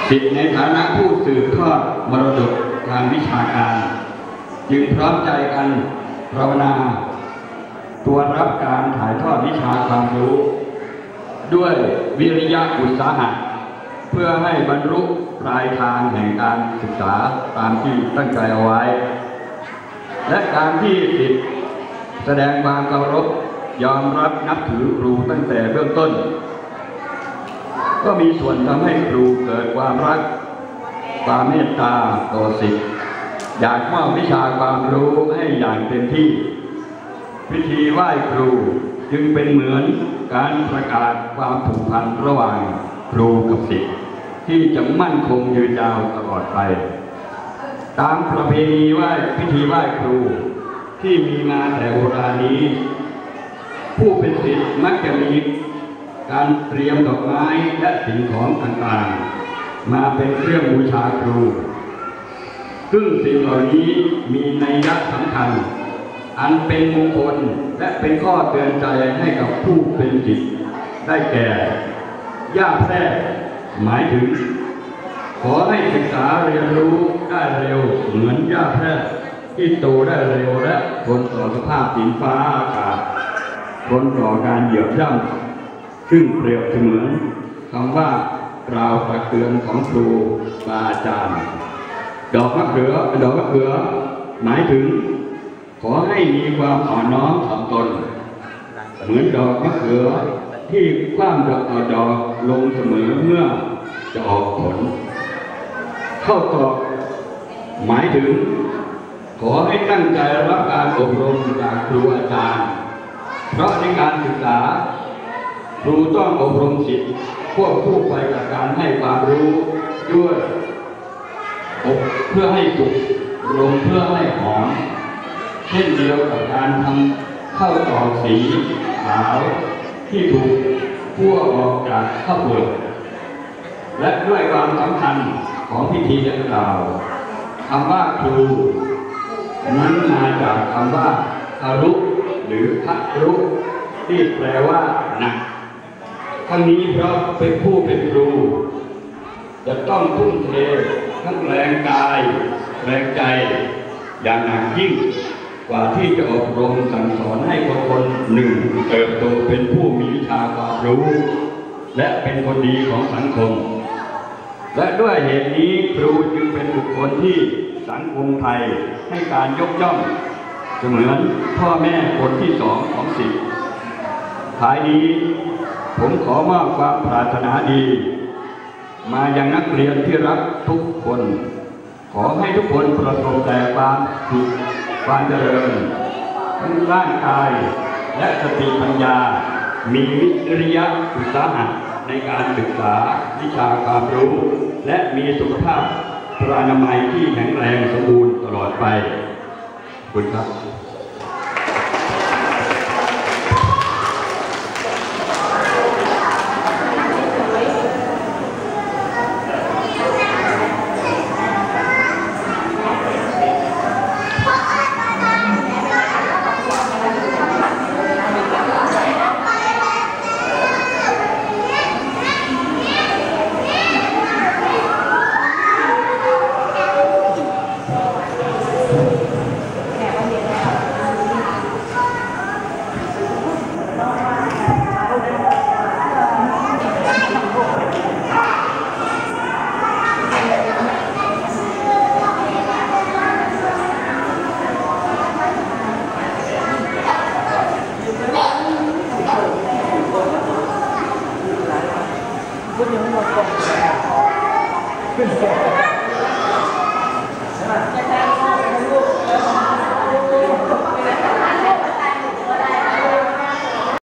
ศิษย์ในฐานะผู้สืบทอดมรดกทางวิชาการจึงพร้อมใจกันภาวนาตัวรับการถ่ายทอดวิชาความรู้ด้วยวิริยะอุตสาหะเพื่อให้บรรลุปลายทางแห่งการศึกษาตามที่ตั้งใจเอาไว้และการที่ศิษย์แสดงความเคารพยอมรับนับถือครูตั้งแต่เบื้องต้นก็มีส่วนทำให้ครูเกิดความรักความเมตตาต่อศิษย์อยากมอบวิชาความรู้ให้อย่างเต็มที่พิธีไหว้ครูจึงเป็นเหมือนการประกาศความผูกพันระหว่างครูกับศิษย์ที่จะมั่นคงยืนยาวตลอดไปตามประเพณีพิธีไหว้ครูที่มีมาแต่โบราณนี้ผู้เป็นศิษย์มักจะมีการเตรียมดอกไม้และสิ่งของต่างๆมาเป็นเครื่องบูชาครูซึ่งสิ่งเหล่านี้มีนัยยะสำคัญอันเป็นมงคลและเป็นข้อเตือนใจให้กับผู้เป็นศิษย์ได้แก่ย่าแพร่หมายถึงขอให้ศึกษาเรียนรู้ได้เร็วเหมือนย่าแพร่ที่โตได้เร็วและทนต่อสภาพดินฟ้าอากาศทนต่อการเหยียบย่ำซึ่งเปรียบเสมือนคำว่ากล่าวตักเตือนของครูบาอาจารย์ดอกมะเขือหมายถึงขอให้มีความอ่อนน้อมถ่อมตนเหมือนดอกมะเขือที่คว่ำดอกลงเสมอเมื่อจะออกผลเข้าตอกหมายถึงขอให้ตั้งใจรับการอบรมจากครูอาจารย์เพราะในการศึกษาครูต้องอบรมศิษย์ควบคู่ไปกับการให้ความรู้ด้วยอบเพื่อให้สุขรมเพื่อให้หอมเช่นเดียวกับการทำข้าวตอกสีขาวที่ถูกคั่วออกจากข้าวเปลือกและด้วยความสำคัญของพิธีดังกล่าวคำว่าครูนั้นมาจากคำว่าคารุหรือคัรุที่แปลว่าหนักทั้งนี้เพราะเป็นผู้เป็นครูจะต้องทุ่มเททั้งแรงกายแรงใจอย่างหนักยิ่งกว่าที่จะอบรมสั่งสอนให้คนหนึ่งเติบโตเป็นผู้มีวิชาความรู้และเป็นคนดีของสังคมและด้วยเหตุนี้ครูจึงเป็นบุคคลที่สังคมไทยให้การยกย่องเสมือนพ่อแม่คนที่สองของศิษย์ท้ายนี้ผมขอมอบความปรารถนาดีมายังนักเรียนที่รักทุกคนขอให้ทุกคนประสบแต่ความสุขความเจริญทั้งร่างกายและสติปัญญามีวิริยะอุตสาหะในการศึกษาวิชาความรู้และมีสุขภาพพลานามัยที่แข็งแรงสมบูรณ์ตลอดไปขอบคุณครับพูดยังไม่หมดก่อน